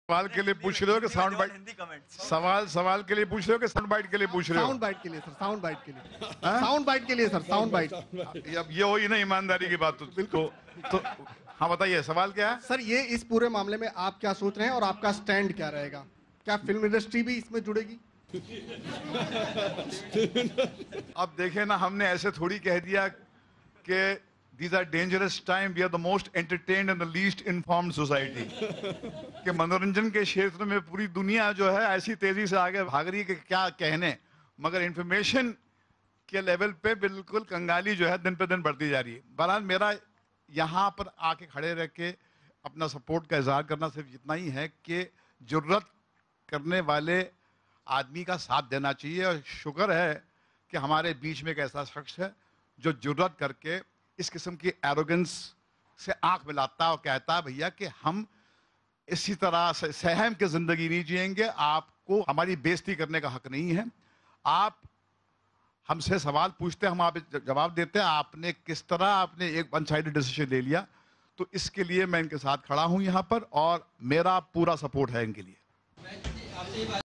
सवाल के लिए पूछ रहे हो कि साउंड बाइट? सवाल के लिए पूछ रहे हो कि साउंड बाइट के लिए पूछ रहे हो? साउंड बाइट के लिए सर, साउंड बाइट के लिए, साउंड बाइट के लिए सर, साउंड बाइट। अब ये हो ही ना ईमानदारी की बात। तो हाँ बताइए, सवाल क्या है सर? ये इस पूरे मामले में आप क्या सोच रहे हैं और आपका स्टैंड क्या रहेगा? क्या फिल्म इंडस्ट्री भी इसमें जुड़ेगी? अब देखें ना, हमने ऐसे थोड़ी कह दिया कि these are dangerous time, we are the most entertained and the least informed society। कि मनोरंजन के क्षेत्र में पूरी दुनिया जो है ऐसी तेजी से आगे भाग रही है कि क्या कहने, मगर इंफॉर्मेशन के लेवल पे बिल्कुल कंगाली जो है दिन पे दिन बढ़ती जा रही है। बहरहाल मेरा यहाँ पर आके खड़े रह के अपना सपोर्ट का इजहार करना सिर्फ इतना ही है कि जुर्रत करने वाले आदमी का साथ देना चाहिए, और शुक्र है कि हमारे बीच में एक ऐसा शख्स है जो जुर्रत करके इस किस्म की एरोगेंस से आंख मिलाता है और कहता है भैया कि हम इसी तरह से सहम के ज़िंदगी नहीं जिएंगे, आपको हमारी बेइज्जती करने का हक नहीं है। आप हमसे सवाल पूछते हैं, हम आप जवाब देते हैं, आपने किस तरह आपने एक वन साइडेड डिसीजन ले लिया। तो इसके लिए मैं इनके साथ खड़ा हूं यहाँ पर और मेरा पूरा सपोर्ट है इनके लिए।